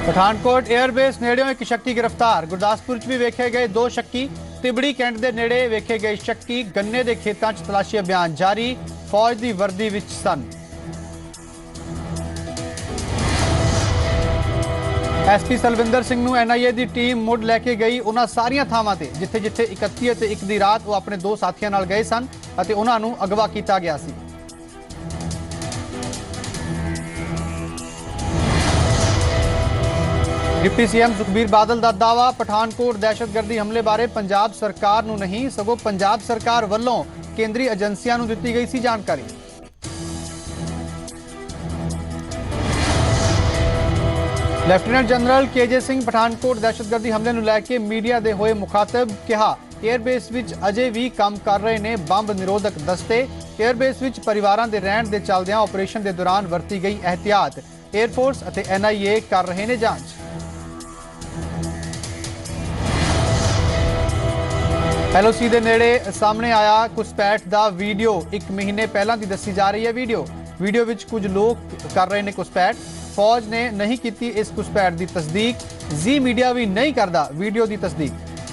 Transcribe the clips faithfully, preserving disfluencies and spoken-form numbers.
Pathankot airbase नेड़ियों एक शक्की गिरफ्तार। गुरदासपुर च भी वेखे गए दो शक्की। तिबड़ी कैंट के नेड़े वेखे गए शक्की। गन्ने के खेतों च तलाशी अभियान जारी। फौज की वर्दी विच सन। एस पी सलविंदर सिंह नूं एन आई ए की टीम मुड़ लैके गई उन्हां सारियां थावां ते जिथे जिथे इकत्ती ते एक दी रात वो अपने दो साथियों नाल गए सन अते उन्हां नूं अगवा किया गया सी। Deputy C M Sukhbir Badal का दावा, पठानकोट दहशतगर्दी हमले बारे पंजाब सरकार नूं नहीं सगों पंजाब सरकार वल्लों केंद्रीय एजेंसियां नूं दित्ती गई सी जानकारी। लैफ्टिनेंट जनरल के जे सिंह पठानकोट दहशतगर्दी हमले नूं लैके मीडिया दे होए मुखातब, कहा एयरबेस विच अजे भी काम कर रहे ने बंब निरोधक दस्ते। एयरबेस विच परिवारां दे रहण दे चलदियां ऑपरेशन के दौरान वरती गई एहतियात एयरफोर्स अते एन आई ए कर रहे ने जांच। एल ओ सी के नेड़े सामने आया घुसपैठ का वीडियो। एक महीने पहला की दसी जा रही है वीडियो। वीडियो विच कुछ लोग कर रहे हैं घुसपैठ। फौज ने नहीं की इस घुसपैठ की तस्दीक। जी मीडिया भी नहीं करता वीडियो की तस्दीक।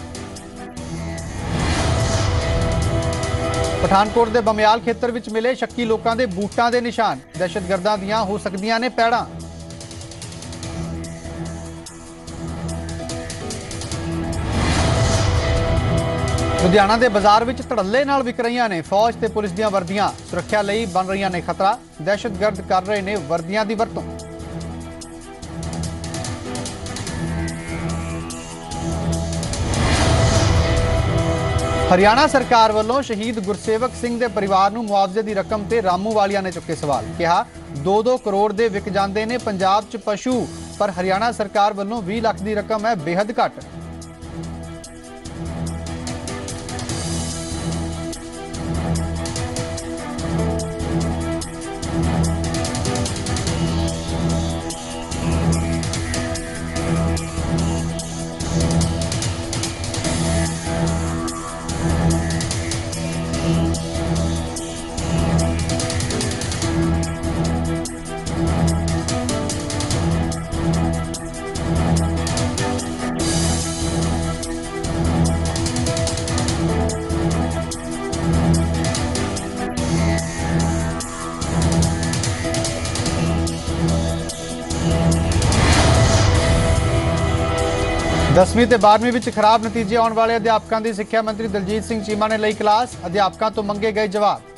पठानकोट के बमयाल खेतर विच मिले शक्की लोगों के बूटां के निशान। दहशतगर्दां दियां हो सकदियां ने पैड़ां। लुधियाना के बाजार में धड़ल्ले नाल विक रही ने फौज ते पुलिस दी वर्दियां। सुरक्षा लई बन रही ने खतरा। दहशतगर्द कर रहे ने वर्दियां दी वरतों। हरियाणा सरकार वालों शहीद गुरसेवक सिंह के परिवार नूं मुआवजे की रकम ते रामू वालिया ने चुके सवाल। कहा दो दो करोड़ दे विक जांदे ने पंजाब च पशु, पर हरियाणा सरकार वालों बीस लाख की रकम है बेहद घट। दसवीं ते बारहवीं विच खराब नतीजे आने वाले अध्यापकों की सिक्ख्या मंत्री दलजीत सिंह चीमा ने लई क्लास। अध्यापकों तो मंगे गए जवाब।